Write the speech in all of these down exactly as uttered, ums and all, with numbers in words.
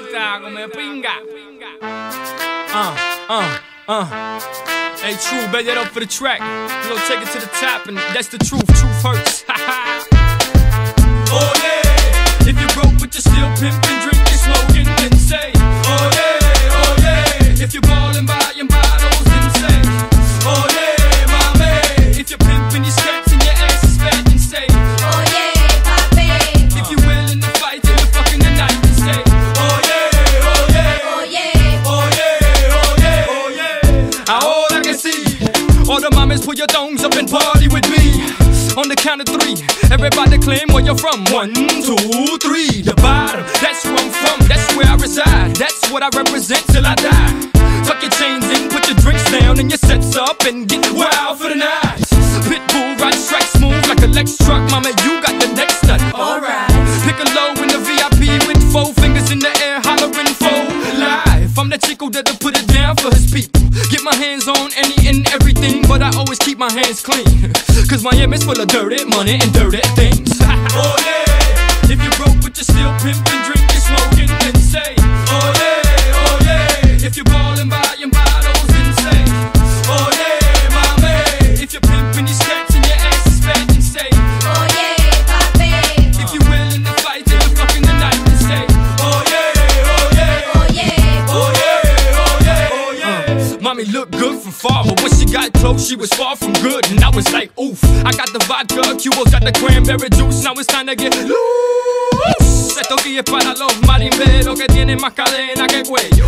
vuelta, come pinga. Uh, uh, uh. Hey, True, bet that up for the track. You know, take it to the top, and that's the truth. Truth hurts. Oh yeah. If you're broke but you're still pimping, drinking, smoking, then say, oh yeah, oh yeah. If you're ballin', buying bottles, then say, oh yeah, my man. If you're pimping, you're sketching, your ass is fat, then say, oh yeah, papi. If you're willing to fight till the fucking the night, then say, oh yeah, oh yeah, oh yeah, oh yeah, oh yeah, oh yeah. All I can see, all the mamas, put your thongs up and party with me. On the count of three, everybody claim where you're from. One, two, three. The bottom, that's where I'm from, that's where I reside. That's what I represent till I die. Tuck your chains in, put your drinks down, and your sets up, and get wild for the night. Pitbull, ride strike smooth like a Lex truck. Mama, you got the next nut. Alright. Pick a low in the V I P with four fingers in the air, hollering for life. I'm the chico that'll put it down for his people. Get my hands on any and everything, but I always keep my hands clean. Cause Miami's full of dirty money and dirty things. Oh yeah. If you're broke but you're still pimping, drinking, smoking, then say, oh yeah, oh yeah. If you're ballin', buying bottles, then say, oh yeah, my man. If you're pimping, you're sketching, your ass is fat, then say, oh yeah, papi. If you're willing to fight till the fucking the night, then say, oh yeah, oh yeah, oh yeah, oh yeah, oh yeah, oh yeah. Uh, mommy looked good from far, but when she got close, she was far from good. And I was like, oof, I got the vodka, Cuba's got the cranberry juice. Now it's time to get loose. Esto aquí es para los marimberos que tienen más cadena que cuello.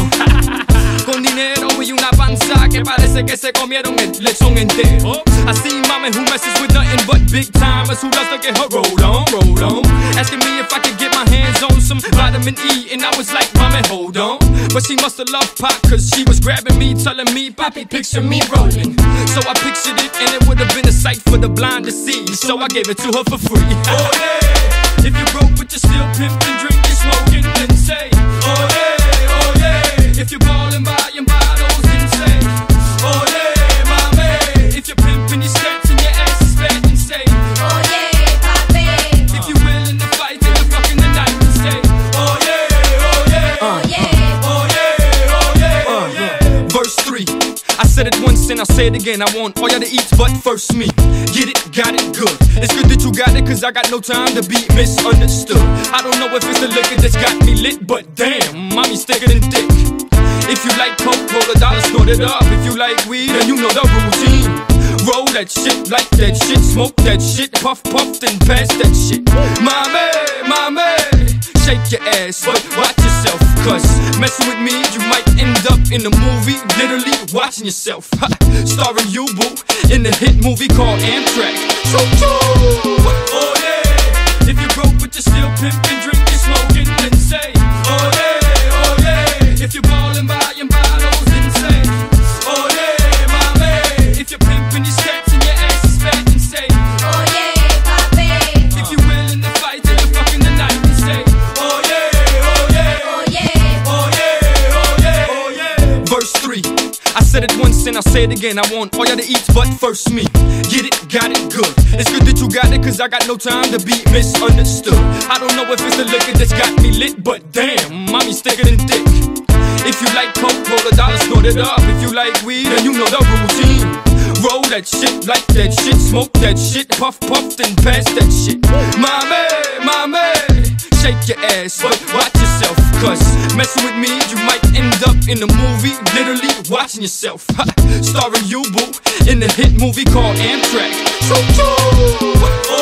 Con dinero y una panza que parece que se comieron el lechón entero. I see mama who messes with nothing but big timers who loves to get her rolled on, rolled on. Asking me if I could get my hands on some vitamin E, and I was like, mama, hold on. But she must have loved pop, cause she was grabbing me, telling me, Poppy, picture me rolling. So I pictured it, and it would have been a sight for the blind to see. So I gave it to her for free. Oh yeah. If you're broke but you're still pimping, drinking, smoking, then say, oh yeah, oh yeah. If you're ballin', buying bottles, then say, oh yeah, my man. If you're pimping, you're sketching, your ass is fat, then say, oh yeah, papi. If you're willing to fight till the fucking the night, then say, oh yeah, oh yeah, oh yeah, oh yeah, oh yeah, oh yeah. Verse three. I said it once and I'll say it again. I want all y'all to eat, but first me. Get it, got it, good. It's good that you got it, cause I got no time to be misunderstood. I don't know if it's the liquor that's got me lit, but damn, mommy's thicker than thick. If you like coke, roll a dollar, snort it up. If you like weed, then you know the routine. Roll that shit, like that shit, smoke that shit, puff, puff, then pass that shit. Mommy, mommy, shake your ass, but watch yourself, cause messing with me, you might end up in a movie, literally watching yourself. Ha, starring you, boo, in the hit movie called Amtrak. Choo choo! Oh yeah. If you're broke but you're still pimping, drinking, smoking, then say, oh yeah, oh yeah. If you're ballin', buying bottles, then say, oh yeah, my man. If you're pimping, you're sketching, your ass is fat, then say, oh yeah, papi. If you're willing to fight till the fucking the night, then say, oh yeah, oh yeah, oh yeah, oh yeah, oh yeah, oh yeah. Verse three. I said it once and I'll say it again. I want all y'all to eat, but first me. Get it, got it, good. It's good that you got it, cause I got no time to be misunderstood. I don't know if it's the liquor that's got me lit, but damn, mommy's thicker than thick. If you like coke, roll a dollar, snort it up. If you like weed, then you know the routine. Roll that shit, like that shit, smoke that shit, puff, puff, then pass that shit. Mommy, mommy, shake your ass, but watch yourself, cause messing with me, you might end up in a movie, literally watching yourself. Ha, starring you, boo, in the hit movie called Amtrak. Choo choo!